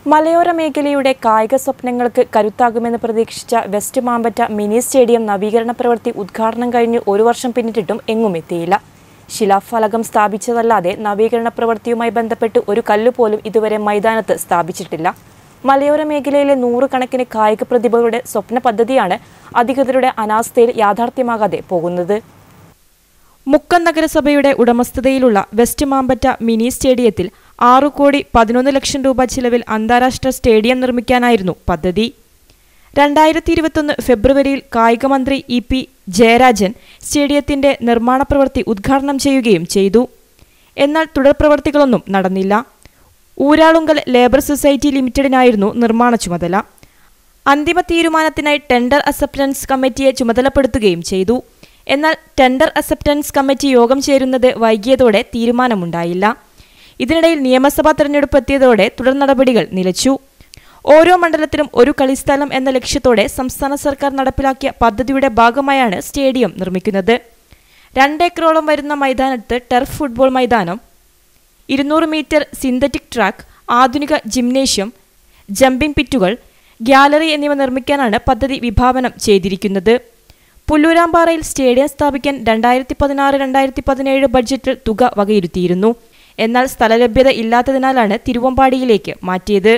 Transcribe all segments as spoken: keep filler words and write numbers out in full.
മലയോര മേഖലയുടെ കായിക സ്വപ്നങ്ങൾക്ക് കരുത്താകുമെന്ന് പ്രതീക്ഷിച്ച വെസ്റ്റ് മാമ്പറ്റ മിനി സ്റ്റേഡിയം നവീകരണ പ്രവൃത്തി ഉദ്ഘാടനം കഴിഞ്ഞ് ഒരു വർഷം പിന്നിട്ടിട്ടും എങ്ങും എത്തിയില്ല. ശിലാഫലകം സ്ഥാപിച്ചതല്ലാതെ നവീകരണ പ്രവൃത്തിയുമായി ബന്ധപ്പെട്ട് ഒരു കല്ലുപോലും ഇതുവരെ മൈതാനത്ത് സ്ഥാപിച്ചിട്ടില്ല. മലയോര മേഖലയിലെ നൂറുകണക്കിന് കായിക പ്രതിഭകളുടെ സ്വപ്ന പദ്ധതിയാണ് അധികൃതരുടെ അനാസ്ഥയിൽ യാഥാർത്ഥ്യമാകാതെ പോകുന്നത്. മുക്കം നഗരസഭയുടെ ഉടമസ്ഥതയിലുള്ള വെസ്റ്റ് മാമ്പറ്റ മിനി സ്റ്റേഡിയത്തിൽ ആറു കോടി പതിനൊന്ന് ലക്ഷം രൂപ ചിലവിൽ അന്താരാഷ്ട്ര സ്റ്റേഡിയം നിർമ്മിക്കാനായിരുന്നു പദ്ധതി. രണ്ടായിരത്തി ഇരുപത്തൊന്ന് ഫെബ്രുവരിയിൽ കായിക മന്ത്രി ഇ പി ജയരാജൻ സ്റ്റേഡിയത്തിന്റെ നിർമ്മാണ പ്രവൃത്തി ഉദ്ഘാടനം ചെയ്യുകയും ചെയ്തു. എന്നാൽ തുടർ പ്രവൃത്തികളൊന്നും നടന്നില്ല. ഊരാളുങ്കൽ ലേബർ സൊസൈറ്റി ലിമിറ്റഡിനായിരുന്നു നിർമ്മാണ ചുമതല. അന്തിമ തീരുമാനത്തിനായി ടെൻഡർ അക്സെപ്റ്റൻസ് കമ്മിറ്റിയെ ചുമതലപ്പെടുത്തുകയും ചെയ്തു. എന്നാൽ ടെൻഡർ അക്സെപ്റ്റൻസ് കമ്മിറ്റി യോഗം ചേരുന്നത് വൈകിയതോടെ തീരുമാനമുണ്ടായില്ല. ഇതിനിടയിൽ നിയമസഭാ തെരഞ്ഞെടുപ്പ് എത്തിയതോടെ തുടർ നടപടികൾ നിലച്ചു. ഓരോ മണ്ഡലത്തിലും ഒരു കളിസ്ഥലം എന്ന ലക്ഷ്യത്തോടെ സംസ്ഥാന സർക്കാർ നടപ്പിലാക്കിയ പദ്ധതിയുടെ ഭാഗമായാണ് സ്റ്റേഡിയം നിർമ്മിക്കുന്നത്. രണ്ടേക്കറോളം വരുന്ന മൈതാനത്ത് ടർഫ് ഫുട്ബോൾ മൈതാനം, ഇരുന്നൂറ് മീറ്റർ സിന്തറ്റിക് ട്രാക്ക്, ആധുനിക ജിംനേഷ്യം, ജമ്പിംഗ് പിറ്റുകൾ, ഗ്യാലറി എന്നിവ നിർമ്മിക്കാനാണ് പദ്ധതി വിഭാവനം ചെയ്തിരിക്കുന്നത്. പുല്ലൂരാമ്പാറയിൽ സ്റ്റേഡിയം സ്ഥാപിക്കാൻ രണ്ടായിരത്തി പതിനാറ് രണ്ടായിരത്തി പതിനേഴ് ബഡ്ജറ്റിൽ തുക വകയിരുത്തിയിരുന്നു. എന്നാൽ സ്ഥലലഭ്യത ഇല്ലാത്തതിനാലാണ് തിരുവമ്പാടിയിലേക്ക് മാറ്റിയത്.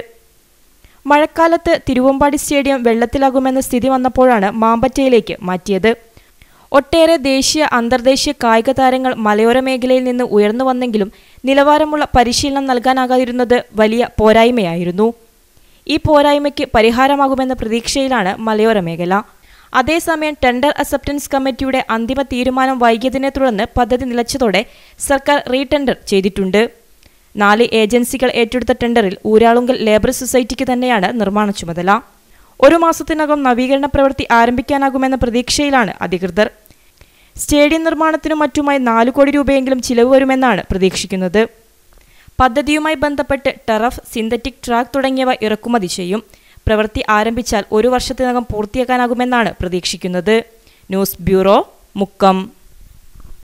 മഴക്കാലത്ത് തിരുവമ്പാടി സ്റ്റേഡിയം വെള്ളത്തിലാകുമെന്ന സ്ഥിതി വന്നപ്പോഴാണ് മാമ്പറ്റയിലേക്ക് മാറ്റിയത്. ഒട്ടേറെ ദേശീയ അന്തർദേശീയ കായിക താരങ്ങൾ മലയോര മേഖലയിൽ നിന്ന് ഉയർന്നു വന്നെങ്കിലും നിലവാരമുള്ള പരിശീലനം നൽകാനാകാതിരുന്നത് വലിയ പോരായ്മയായിരുന്നു. ഈ പോരായ്മയ്ക്ക് പരിഹാരമാകുമെന്ന പ്രതീക്ഷയിലാണ് മലയോര മേഖല. അതേസമയം ടെൻഡർ അക്സെപ്റ്റൻസ് കമ്മിറ്റിയുടെ അന്തിമ തീരുമാനം വൈകിയതിനെ തുടർന്ന് പദ്ധതി നിലച്ചതോടെ സർക്കാർ റീടെൻഡർ ചെയ്തിട്ടുണ്ട്. നാല് ഏജൻസികൾ ഏറ്റെടുത്ത ടെൻഡറിൽ ഊരാളുങ്കൽ ലേബർ സൊസൈറ്റിക്ക് തന്നെയാണ് നിർമ്മാണ ചുമതല. ഒരു മാസത്തിനകം നവീകരണ പ്രവൃത്തി ആരംഭിക്കാനാകുമെന്ന പ്രതീക്ഷയിലാണ് അധികൃതർ. സ്റ്റേഡിയം നിർമ്മാണത്തിനും മറ്റുമായി നാലു കോടി രൂപയെങ്കിലും ചിലവ് വരുമെന്നാണ് പ്രതീക്ഷിക്കുന്നത്. പദ്ധതിയുമായി ബന്ധപ്പെട്ട് ടറഫ്, സിന്തറ്റിക് ട്രാക്ക് തുടങ്ങിയവ ഇറക്കുമതി ചെയ്യും. പ്രവൃത്തി ആരംഭിച്ചാൽ ഒരു വർഷത്തിനകം പൂർത്തിയാക്കാനാകുമെന്നാണ് പ്രതീക്ഷിക്കുന്നത്. News bureau, Mukkam.